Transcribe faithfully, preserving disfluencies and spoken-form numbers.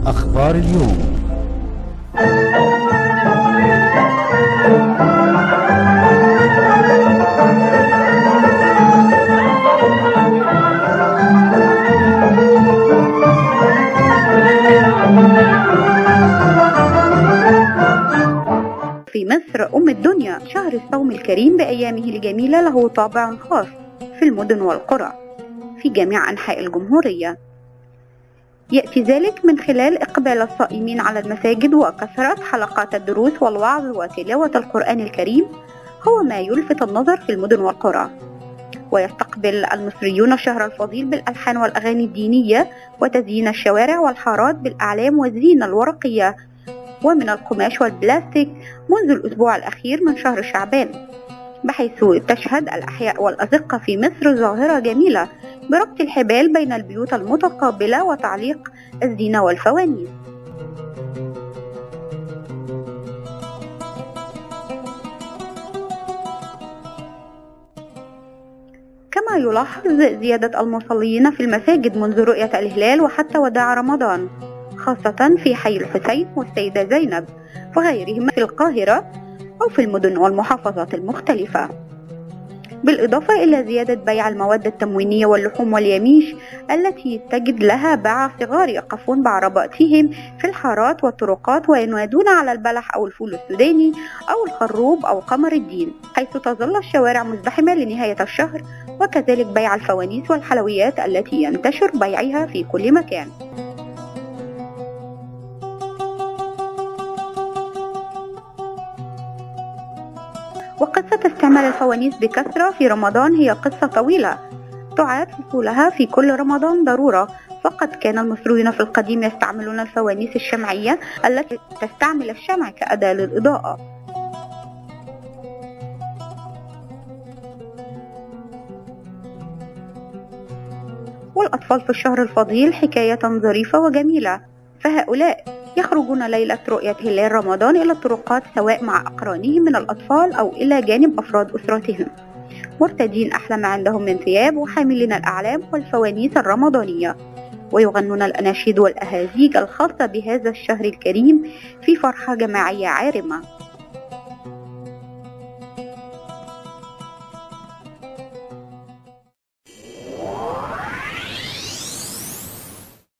أخبار اليوم. في مصر أم الدنيا، شهر الصوم الكريم بأيامه الجميلة له طابع خاص في المدن والقرى في جميع أنحاء الجمهورية. يأتي ذلك من خلال إقبال الصائمين على المساجد وكثرة حلقات الدروس والوعظ وتلاوة القرآن الكريم، هو ما يلفت النظر في المدن والقرى. ويستقبل المصريون الشهر الفضيل بالألحان والأغاني الدينية وتزيين الشوارع والحارات بالأعلام والزينة الورقية ومن القماش والبلاستيك منذ الأسبوع الأخير من شهر شعبان، بحيث تشهد الأحياء والأزقة في مصر ظاهرة جميلة بربط الحبال بين البيوت المتقابلة وتعليق الزينة والفوانيس. كما يلاحظ زيادة المصلين في المساجد منذ رؤية الهلال وحتى وداع رمضان، خاصة في حي الحسين والسيدة زينب وغيرهما في القاهرة أو في المدن والمحافظات المختلفة، بالإضافة إلى زيادة بيع المواد التموينية واللحوم واليميش التي تجد لها باع صغار يقفون بعرباتهم في الحارات والطرقات وينادون على البلح أو الفول السوداني أو الخروب أو قمر الدين، حيث تظل الشوارع مزدحمة لنهاية الشهر، وكذلك بيع الفوانيس والحلويات التي ينتشر بيعها في كل مكان. وقصة استعمال الفوانيس بكثرة في رمضان هي قصة طويلة تعاد حصولها في كل رمضان ضرورة، فقد كان المصريون في القديم يستعملون الفوانيس الشمعية التي تستعمل الشمع كأداة للإضاءة. والأطفال في الشهر الفضيل حكاية ظريفة وجميلة، فهؤلاء يخرجون ليلة رؤية هلال رمضان إلى الطرقات سواء مع أقرانهم من الأطفال أو إلى جانب أفراد أسرتهم، مرتدين أحلى ما عندهم من ثياب وحاملين الأعلام والفوانيس الرمضانية، ويغنون الأناشيد والأهازيج الخاصة بهذا الشهر الكريم في فرحة جماعية عارمة.